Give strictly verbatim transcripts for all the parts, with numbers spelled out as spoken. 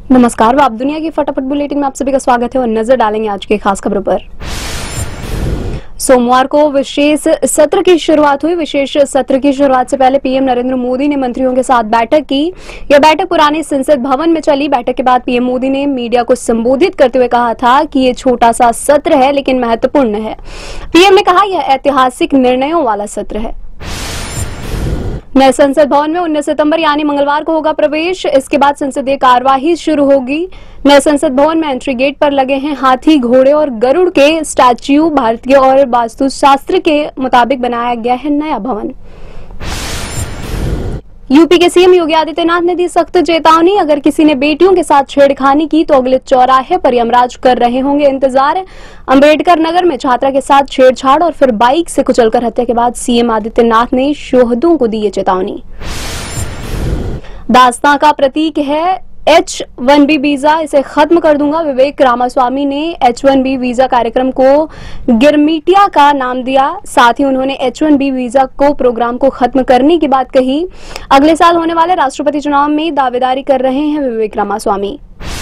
नमस्कार, आप दुनिया की फटाफट बुलेटिन में आप सभी का स्वागत है और नजर डालेंगे आज की खास खबरों पर। सोमवार को विशेष सत्र की शुरुआत हुई। विशेष सत्र की शुरुआत से पहले पीएम नरेंद्र मोदी ने मंत्रियों के साथ बैठक की। यह बैठक पुराने संसद भवन में चली। बैठक के बाद पीएम मोदी ने मीडिया को संबोधित करते हुए कहा था कि ये छोटा सा सत्र है लेकिन महत्वपूर्ण है। पीएम ने कहा यह ऐतिहासिक निर्णयों वाला सत्र है। नए संसद भवन में उन्नीस सितंबर यानी मंगलवार को होगा प्रवेश। इसके बाद संसदीय कार्यवाही शुरू होगी। नए संसद भवन में एंट्री गेट पर लगे हैं हाथी, घोड़े और गरुड़ के स्टैच्यू। भारतीय और वास्तुशास्त्र के मुताबिक बनाया गया है नया भवन। यूपी के सीएम योगी आदित्यनाथ ने दी सख्त चेतावनी। अगर किसी ने बेटियों के साथ छेड़खानी की तो अगले चौराहे पर यमराज कर रहे होंगे इंतजार। अंबेडकर नगर में छात्रा के साथ छेड़छाड़ और फिर बाइक से कुचलकर हत्या के बाद सीएम आदित्यनाथ ने शोहदों को दी ये चेतावनी। दास्तां का प्रतीक है एच वन बी वीजा, इसे खत्म कर दूंगा। विवेक रामास्वामी ने एच वन बी वीजा कार्यक्रम को गिरमिटिया का नाम दिया। साथ ही उन्होंने एच वन बी वीजा को प्रोग्राम को खत्म करने की बात कही। अगले साल होने वाले राष्ट्रपति चुनाव में दावेदारी कर रहे हैं विवेक रामास्वामी।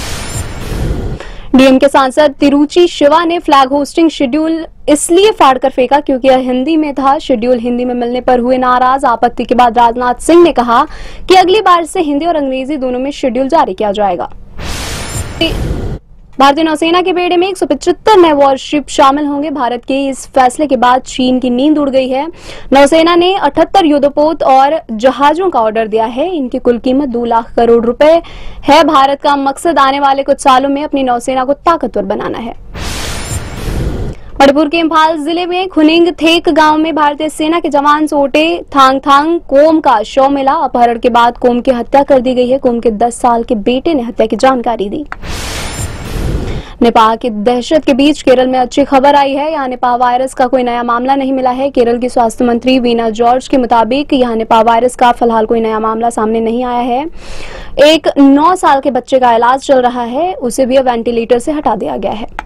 डीएम के सांसद तिरुचि शिवा ने फ्लैग होस्टिंग शेड्यूल इसलिए फाड़कर फेंका क्योंकि यह हिंदी में था। शेड्यूल हिंदी में मिलने पर हुए नाराज। आपत्ति के बाद राजनाथ सिंह ने कहा कि अगली बार से हिंदी और अंग्रेजी दोनों में शेड्यूल जारी किया जाएगा। भारतीय नौसेना के बेड़े में एक सौ पचहत्तर नए वॉरशिप शामिल होंगे। भारत के इस फैसले के बाद चीन की नींद उड़ गई है। नौसेना ने अठहत्तर युद्धपोत और जहाजों का ऑर्डर दिया है। इनकी कुल कीमत दो लाख करोड़ रुपए है। भारत का मकसद आने वाले कुछ सालों में अपनी नौसेना को ताकतवर बनाना है। मणिपुर के इम्फाल जिले में खुनिंग थेक गांव में भारतीय सेना के जवान सोटे थांगथांग कोम का शव मिला। अपहरण के बाद कोम की हत्या कर दी गई है। कोम के दस साल के बेटे ने हत्या की जानकारी दी। निपाह की दहशत के बीच केरल में अच्छी खबर आई है। यहाँ निपाह वायरस का कोई नया मामला नहीं मिला है। केरल की स्वास्थ्य मंत्री वीना जॉर्ज के मुताबिक यहाँ निपाह वायरस का फिलहाल कोई नया मामला सामने नहीं आया है। एक नौ साल के बच्चे का इलाज चल रहा है, उसे भी अब वेंटिलेटर से हटा दिया गया है।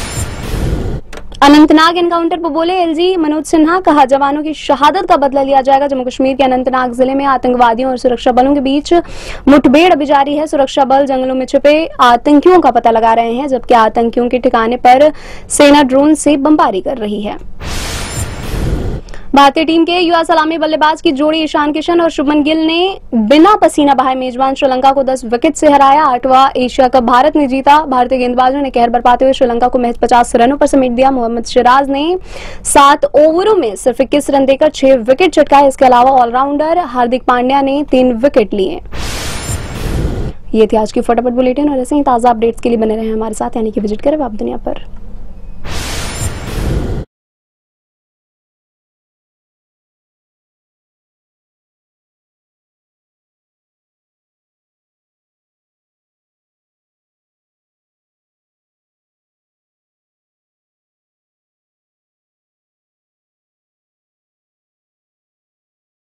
अनंतनाग एनकाउंटर पर बोले एलजी मनोज सिन्हा, कहा जवानों की शहादत का बदला लिया जाएगा। जम्मू कश्मीर के अनंतनाग जिले में आतंकवादियों और सुरक्षा बलों के बीच मुठभेड़ अभी जारी है। सुरक्षा बल जंगलों में छिपे आतंकियों का पता लगा रहे हैं, जबकि आतंकियों के ठिकाने पर सेना ड्रोन से बमबारी कर रही है। भारतीय टीम के युवा सलामी बल्लेबाज की जोड़ी ईशान किशन और शुभमन गिल ने बिना पसीना बहाए मेजबान श्रीलंका को दस विकेट से हराया। आठवां एशिया कप भारत ने जीता। भारतीय गेंदबाजों ने कहर बरपाते हुए श्रीलंका को महज पचास रनों पर समेट दिया। मोहम्मद सिराज ने सात ओवरों में सिर्फ इक्कीस रन देकर छह विकेट चटकाए। इसके अलावा ऑलराउंडर हार्दिक पांड्या ने तीन विकेट लिए। ये थी आज की फटाफट बुलेटिन और ऐसे ही ताजा अपडेट्स के लिए बने रहे हमारे साथ, यानी कि विजिट करें आप दुनिया पर।